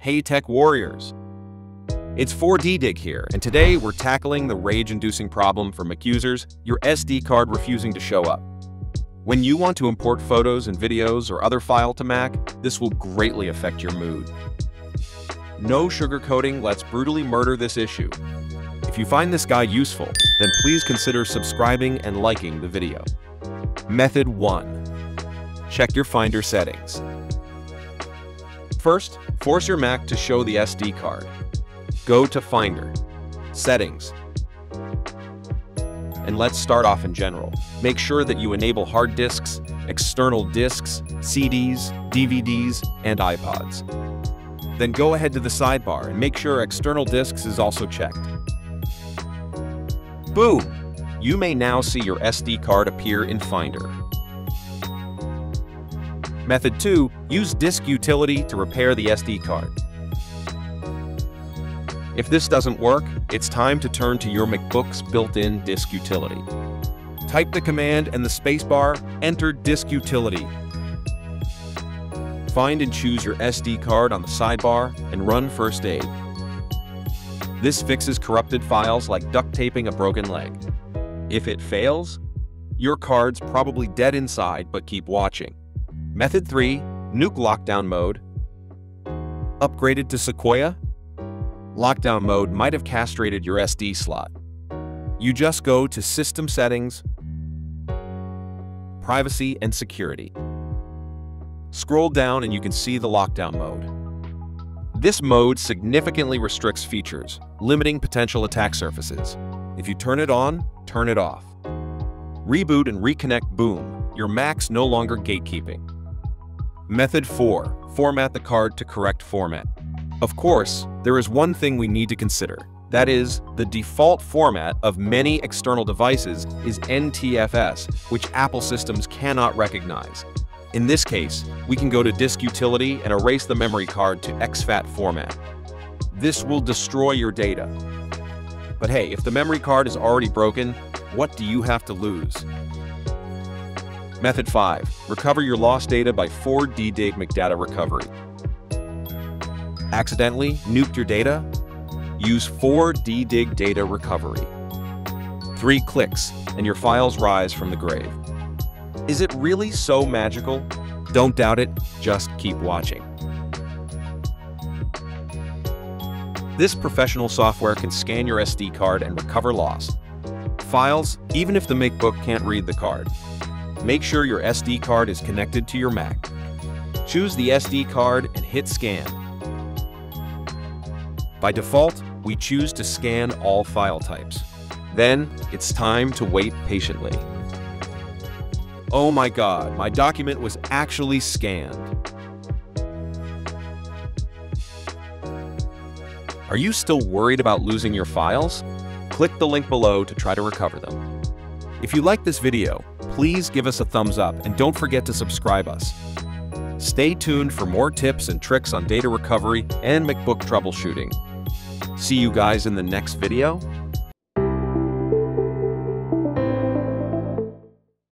Hey Tech Warriors! It's 4DDig here, and today we're tackling the rage-inducing problem for Mac users, your SD card refusing to show up. When you want to import photos and videos or other file to Mac, this will greatly affect your mood. No sugarcoating, let's brutally murder this issue. If you find this guide useful, then please consider subscribing and liking the video. Method 1. Check your Finder settings. First, force your Mac to show the SD card. Go to Finder, Settings, and let's start off in General. Make sure that you enable hard disks, external disks, CDs, DVDs, and iPods. Then go ahead to the sidebar and make sure external disks is also checked. Boom! You may now see your SD card appear in Finder. Method 2. Use Disk Utility to repair the SD card. If this doesn't work, it's time to turn to your MacBook's built-in Disk Utility. Type the command and the spacebar, enter Disk Utility. Find and choose your SD card on the sidebar and run First Aid. This fixes corrupted files like duct taping a broken leg. If it fails, your card's probably dead inside, but keep watching. Method 3. Nuke lockdown mode. Upgraded to Sequoia? Lockdown mode might have castrated your SD slot. You just go to System Settings, Privacy and Security. Scroll down and you can see the lockdown mode. This mode significantly restricts features, limiting potential attack surfaces. If you turn it on, turn it off. Reboot and reconnect, boom, your Mac's no longer gatekeeping. Method 4. Format the card to correct format. Of course, there is one thing we need to consider. That is, the default format of many external devices is NTFS, which Apple systems cannot recognize. In this case, we can go to Disk Utility and erase the memory card to exFAT format. This will destroy your data. But hey, if the memory card is already broken, what do you have to lose? Method 5. Recover your lost data by 4DDig McData recovery. Accidentally nuked your data? Use 4DDig data recovery. 3 clicks, and your files rise from the grave. Is it really so magical? Don't doubt it, just keep watching. This professional software can scan your SD card and recover lost files, even if the MacBook can't read the card. Make sure your SD card is connected to your Mac. Choose the SD card and hit Scan. By default, we choose to scan all file types. Then, it's time to wait patiently. Oh my God, my document was actually scanned. Are you still worried about losing your files? Click the link below to try to recover them. If you like this video, please give us a thumbs up and don't forget to subscribe us. Stay tuned for more tips and tricks on data recovery and MacBook troubleshooting. See you guys in the next video.